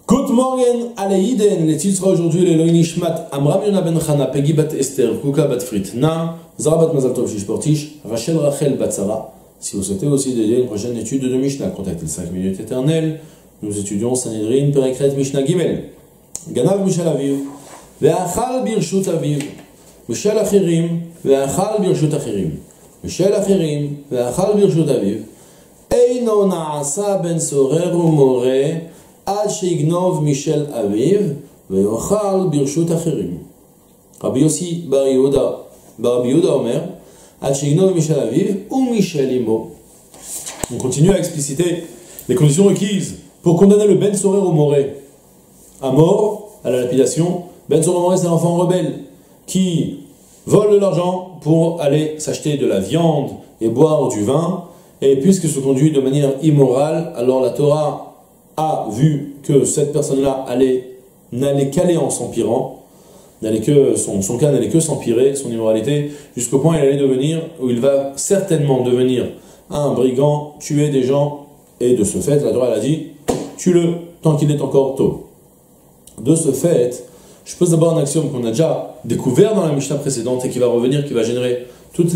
Good morning, Aleiden. Le titre sera aujourd'hui l'Eloi Nishmat Amram Yona ben Chana, Peggy bat Esther, Kuka bat Frit, Na, Zara bat Mazal Tov Shish Portish, Rachel Rachel bat Sarah. Si vous souhaitez aussi dédier une prochaine étude de Mishnah, contactez le 5 minutes éternelles. Nous étudions Sanhedrin, Perekret, Mishnah Gimel. Ganav Mishal Aviv, Ve'achal Birshut Aviv, Mishal Achirim, Ve'achal Birshut Achirim, Mishal Achirim, Ve'achal Birshut Aviv, Eino Naasa ben Sorer ou More, Ad Sheignov Mishel Aviv, Ve'ochal Birshut Achirim. Rabbi Yossi bar Rabbi Yehuda Omer, Ad Sheignov Mishel Aviv ou Mishel Imo. On continue à expliciter les conditions requises pour condamner le Ben Sorer ou More à mort, à la lapidation. Ben Sorer ou More, c'est un enfant rebelle qui vole de l'argent pour aller s'acheter de la viande et boire du vin. Et puisqu'il se conduit de manière immorale, alors la Torah a vu que cette personne-là n'allait qu'aller en s'empirant, son cas n'allait que s'empirer, son immoralité, jusqu'au point où il va certainement devenir un brigand, tuer des gens, et de ce fait, la Torah elle a dit, tue-le tant qu'il est encore tôt. De ce fait, je pose d'abord un axiome qu'on a déjà découvert dans la Mishnah précédente et qui va revenir, qui va générer toute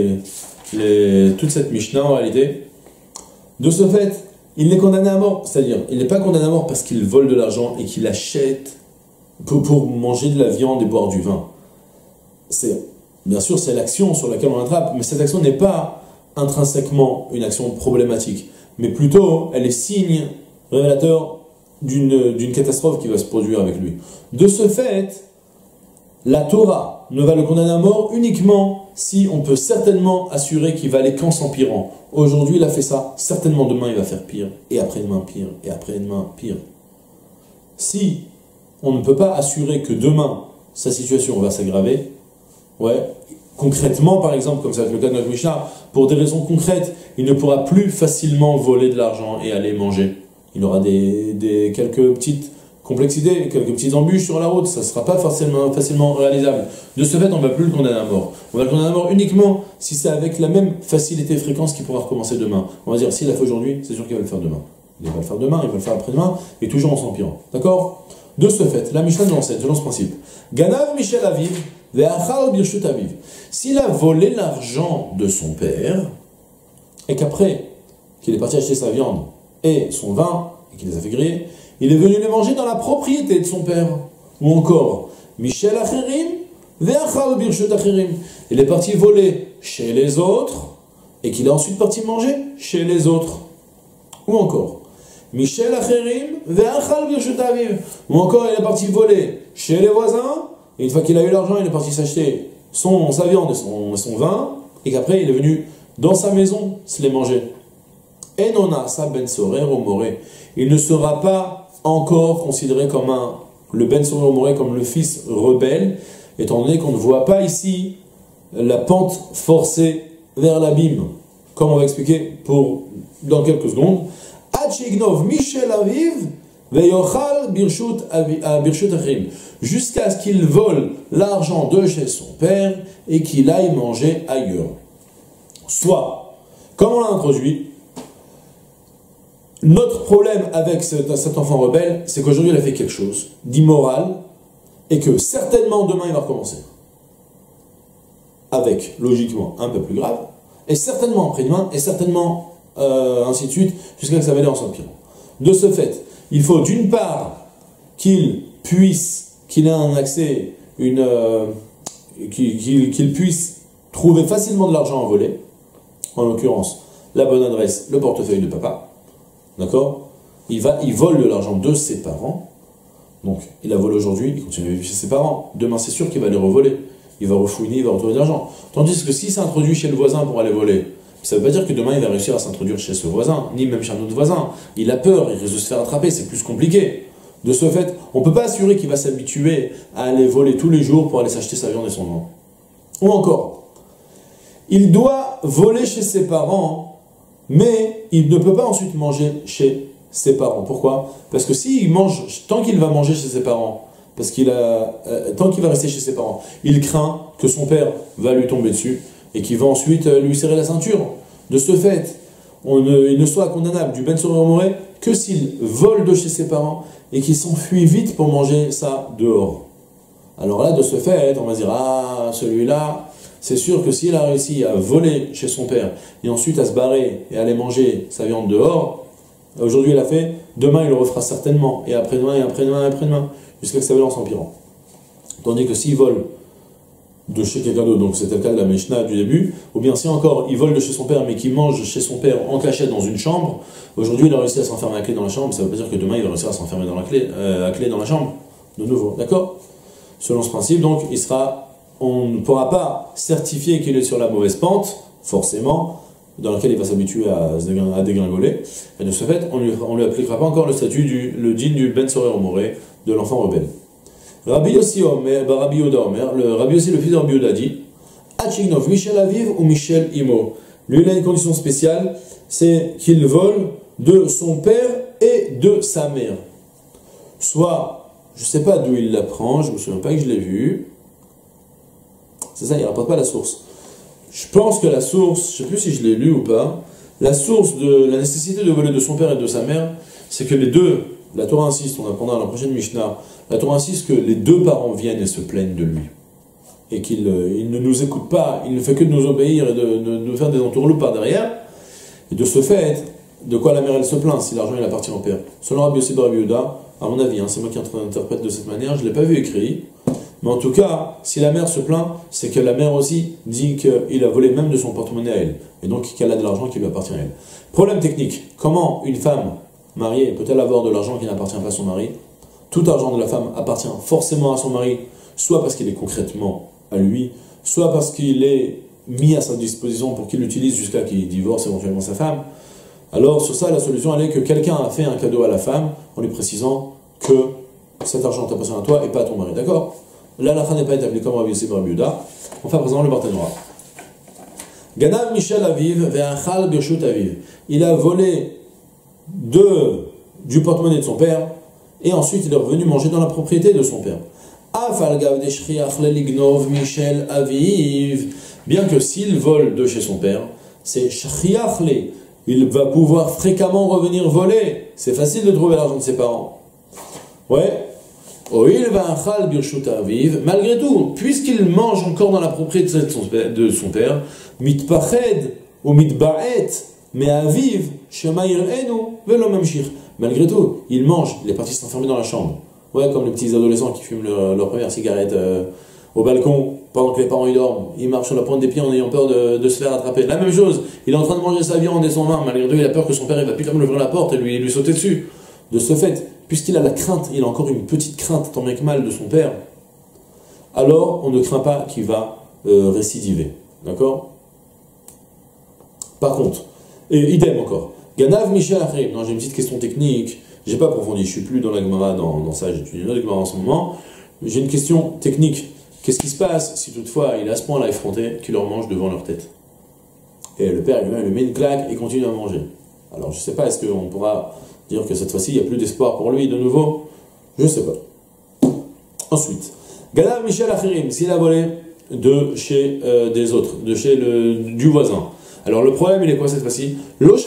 cette Mishnah en réalité. De ce fait, il est condamné à mort, c'est-à-dire, il n'est pas condamné à mort parce qu'il vole de l'argent et qu'il achète pour manger de la viande et boire du vin. Bien sûr, c'est l'action sur laquelle on l'attrape, mais cette action n'est pas intrinsèquement une action problématique, mais plutôt, elle est signe révélateur d'une catastrophe qui va se produire avec lui. De ce fait, la Torah ne va le condamner à mort uniquement si on peut certainement assurer qu'il va aller qu'en s'empirant. Aujourd'hui, il a fait ça, certainement demain, il va faire pire, et après-demain, pire, et après-demain, pire. Si on ne peut pas assurer que demain, sa situation va s'aggraver, concrètement, par exemple, comme ça va être le cas de notre Mishnah, pour des raisons concrètes, il ne pourra plus facilement voler de l'argent et aller manger. Il aura quelques petites complexités, quelques petites embûches sur la route, ça ne sera pas facilement réalisable. De ce fait, on ne va plus le condamner à mort. On va le condamner à mort uniquement si c'est avec la même facilité et fréquence qu'il pourra recommencer demain. On va dire, s'il l'a fait aujourd'hui, c'est sûr qu'il va le faire demain. Il va le faire demain, il va le faire après-demain, et toujours en s'empirant. D'accord? De ce fait, la Mishnah nous enseigne, selon ce principe, Ganav Mishel Aviv, Ve'achal Birshut Aviv. S'il a volé l'argent de son père, et qu'après, qu'il est parti acheter sa viande et son vin, et qu'il les a fait griller, il est venu les manger dans la propriété de son père. Ou encore, Mishel Achirim, Ve'achal Birshut Achirim. Il est parti voler chez les autres, et qu'il est ensuite parti manger chez les autres. Ou encore, Mishel Achirim, Ve'achal Birshut Aviv. Ou encore, il est parti voler chez les voisins, et une fois qu'il a eu l'argent, il est parti s'acheter sa viande et son vin, et qu'après, il est venu dans sa maison se les manger. Enona sa ben sorer ou more. Il ne sera pas encore considéré comme le ben sorer ou more, comme le fils rebelle, étant donné qu'on ne voit pas ici la pente forcée vers l'abîme, comme on va expliquer dans quelques secondes. Ad sheignov Mishel Aviv ve'yochal birshut achim, jusqu'à ce qu'il vole l'argent de chez son père et qu'il aille manger ailleurs. Soit, comme on l'a introduit, notre problème avec cet enfant rebelle, c'est qu'aujourd'hui il a fait quelque chose d'immoral et que certainement demain il va recommencer. Avec, logiquement, un peu plus grave, et certainement après-demain, et certainement ainsi de suite, jusqu'à ce que ça va aller en s'empirant. De ce fait, il faut d'une part qu'il ait un accès, qu'il puisse trouver facilement de l'argent à voler, en l'occurrence la bonne adresse, le portefeuille de papa, d'accord? Il vole de l'argent de ses parents, donc il a volé aujourd'hui, il continue à vivre chez ses parents, demain c'est sûr qu'il va les revoler, il va refouiner, il va retrouver de l'argent. Tandis que s'il s'introduit chez le voisin pour aller voler, ça ne veut pas dire que demain il va réussir à s'introduire chez ce voisin, ni même chez un autre voisin. Il a peur, il risque de se faire attraper, c'est plus compliqué. De ce fait, on ne peut pas assurer qu'il va s'habituer à aller voler tous les jours pour aller s'acheter sa viande et son vin. Ou encore, il doit voler chez ses parents, mais il ne peut pas ensuite manger chez ses parents. Pourquoi? Parce que s'il mange, tant qu'il va manger chez ses parents, tant qu'il va rester chez ses parents, il craint que son père va lui tomber dessus et qu'il va ensuite lui serrer la ceinture. De ce fait, il ne soit condamnable du Ben Sorer ou More que s'il vole de chez ses parents et qu'il s'enfuit vite pour manger ça dehors. Alors là, de ce fait, on va dire, ah, celui-là, c'est sûr que s'il a réussi à voler chez son père et ensuite à se barrer et à aller manger sa viande dehors, aujourd'hui il l'a fait, demain il le refera certainement, et après-demain, et après-demain, et après-demain, jusqu'à ce que sa violence s'empirant. Tandis que s'il vole de chez quelqu'un d'autre, donc c'était le cas de la Mishnah du début, ou bien si encore il vole de chez son père mais qu'il mange chez son père en cachette dans une chambre, aujourd'hui il a réussi à s'enfermer à clé dans la chambre, ça ne veut pas dire que demain il va réussir à s'enfermer dans la clé, à clé dans la chambre, de nouveau, d'accord? Selon ce principe, donc, on ne pourra pas certifier qu'il est sur la mauvaise pente, forcément, dans laquelle il va s'habituer à dégringoler, et de ce fait, on ne lui appliquera pas encore le statut le din du Ben Sorer Moré, de l'enfant rebelle. Rabbi Yossi Omer, Rabbi Yoda Omer, Rabbi Yossi, le fils de Rabbi Yoda, dit Achignov, Michel Aviv ou Michel Imo. Lui, il a une condition spéciale, c'est qu'il vole de son père et de sa mère. Soit, je ne sais pas d'où il l'apprend, je ne me souviens pas que je l'ai vu. C'est ça, il ne rapporte pas la source. Je pense que la source, je ne sais plus si je l'ai lu ou pas, la source de la nécessité de voler de son père et de sa mère, c'est que les deux, la Torah insiste, on apprendra dans la prochaine Mishnah, la Torah insiste que les deux parents viennent et se plaignent de lui. Et qu'il ne nous écoute pas, il ne fait que de nous obéir et de nous faire des entourloupes par derrière. Et de ce fait, de quoi la mère elle se plaint si l'argent il appartient au père? Selon Rabbi Yossi Bar Rabbi Yehuda, à mon avis, c'est moi qui interprète de cette manière, je ne l'ai pas vu écrit, mais en tout cas, si la mère se plaint, c'est que la mère aussi dit qu'il a volé même de son porte-monnaie à elle, et donc qu'elle a de l'argent qui lui appartient à elle. Problème technique, comment une femme mariée peut-elle avoir de l'argent qui n'appartient pas à son mari? Tout argent de la femme appartient forcément à son mari, soit parce qu'il est concrètement à lui, soit parce qu'il est mis à sa disposition pour qu'il l'utilise jusqu'à qu'il divorce éventuellement sa femme. Alors sur ça, la solution elle est que quelqu'un a fait un cadeau à la femme en lui précisant que cet argent t'appartient à toi et pas à ton mari, d'accord? Là, la fin n'est pas établie comme Rabbi Yossi Bar Rabbi Yehuda. On fait à présent le Barthénora. Ganav Michel Aviv ve'achal birshut Aviv. Il a volé du porte-monnaie de son père et ensuite il est revenu manger dans la propriété de son père. Afalgav deshriach lelignov Michel Aviv. Bien que s'il vole de chez son père, c'est shriach le. Il va pouvoir fréquemment revenir voler. C'est facile de trouver l'argent de ses parents. Ouais. Malgré tout, puisqu'il mange encore dans la propriété de son père, mitpached ou mitba'et, mais aviv, shemair enu, velo mamshir. Malgré tout, il mange, il est parti s'enfermer dans la chambre. Ouais, comme les petits adolescents qui fument leur première cigarette au balcon pendant que les parents y dorment. Ils marchent sur la pointe des pieds en ayant peur de se faire attraper. La même chose, il est en train de manger sa viande et son vin, malgré tout, il a peur que son père il va plus lui ouvrir la porte et lui sauter dessus. De ce fait, puisqu'il a la crainte, il a encore une petite crainte, tant bien que mal, de son père, alors on ne craint pas qu'il va récidiver. D'accord? Par contre, et idem encore, Ganav Michel Achrim, non, j'ai une petite question technique, j'ai pas approfondi, je suis plus dans la Gemara, dans ça, j'étudie une autre Gemara en ce moment, j'ai une question technique. Qu'est-ce qui se passe si toutefois il est à ce point-là effronté qu'il leur mange devant leur tête? Et le père lui met une claque et continue à manger. Alors je sais pas, est-ce qu'on pourra dire que cette fois-ci il n'y a plus d'espoir pour lui de nouveau? Je sais pas. Ensuite, Ganav Michel Achirim, s'il a volé de chez des autres, de chez du voisin. Alors le problème il est quoi cette fois-ci?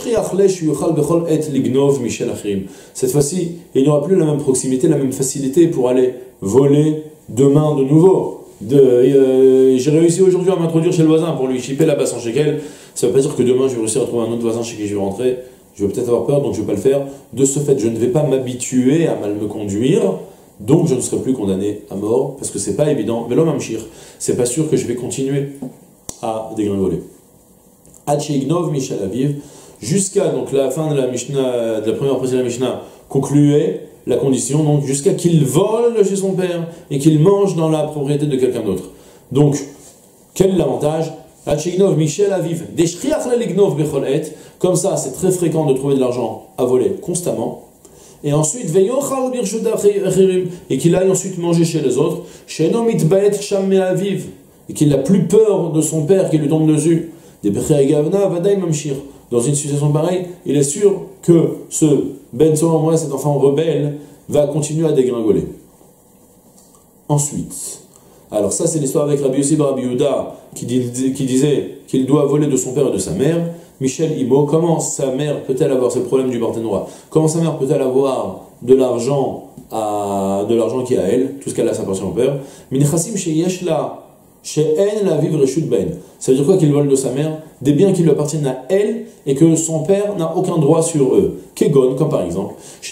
Cette fois-ci, il n'y aura plus la même proximité, la même facilité pour aller voler demain de nouveau. J'ai réussi aujourd'hui à m'introduire chez le voisin pour lui chipper là-bas 100 shekels. Ça ne veut pas dire que demain je vais réussir à trouver un autre voisin chez qui je vais rentrer. Je vais peut-être avoir peur, donc je ne vais pas le faire. De ce fait, je ne vais pas m'habituer à mal me conduire, donc je ne serai plus condamné à mort, parce que c'est pas évident. Mais l'homme amchir, c'est pas sûr que je vais continuer à dégringoler. Achignov Michel Aviv, jusqu'à donc la fin de la Mishnah, de la première partie de la Mishnah, concluait la condition, donc jusqu'à qu'il vole chez son père et qu'il mange dans la propriété de quelqu'un d'autre. Donc, quel est l'avantage? Achignov Michel Aviv, deshriach lelignov bechol et, comme ça c'est très fréquent de trouver de l'argent à voler constamment. Et ensuite, veyochal birshut achirim, et qu'il aille ensuite manger chez les autres, sheno mitbaet sham me'aviv, et qu'il n'a plus peur de son père qui lui tombe dessus. Des bechei gavna vadaï mamshir. Dans une situation pareille, il est sûr que ce Ben Sorer, cet enfant rebelle, va continuer à dégringoler. Ensuite, Alors ça, c'est l'histoire avec Rabbi Yossi bar Rabbi Yehuda qui disait qu'il doit voler de son père et de sa mère. Michel Imo, comment sa mère peut-elle avoir ce problème du Barthénois? Comment sa mère peut-elle avoir de l'argent qui est à elle, tout ce qu'elle a, ça appartient au père? Minchassim sheyesh la she'en la vivre reshut ben. Ça veut dire quoi qu'il vole de sa mère? Des biens qui lui appartiennent à elle et que son père n'a aucun droit sur eux. Kegon, comme par exemple,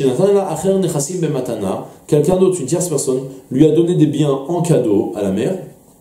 quelqu'un d'autre, une tierce personne, lui a donné des biens en cadeau à la mère.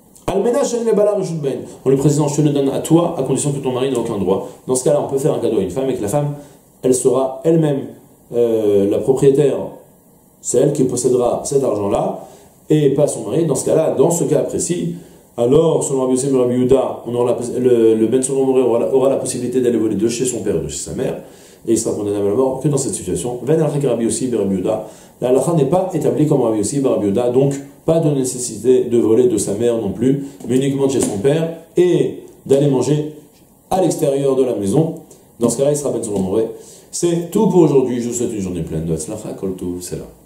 En lui précisant, je te le donne à toi, à condition que ton mari n'a aucun droit. Dans ce cas-là, on peut faire un cadeau à une femme et que la femme, elle sera elle-même la propriétaire, c'est elle qui possédera cet argent-là, et pas son mari. Dans ce cas-là, dans ce cas précis, alors, selon Rabbi Yossi et Rabbi Yehuda, le Ben Solomon aura la possibilité d'aller voler de chez son père et de chez sa mère, et il sera condamné à la mort que dans cette situation. Ben al-Hak Rabbi Yossi et Rabbi Yehuda, la halakha n'est pas établie comme Rabbi Yossi et Rabbi Yehuda, donc pas de nécessité de voler de sa mère non plus, mais uniquement de chez son père, et d'aller manger à l'extérieur de la maison. Dans ce cas-là, il sera Ben Solomon. C'est tout pour aujourd'hui. Je vous souhaite une journée pleine de Hatzlacha, Kol Tov, c'est là.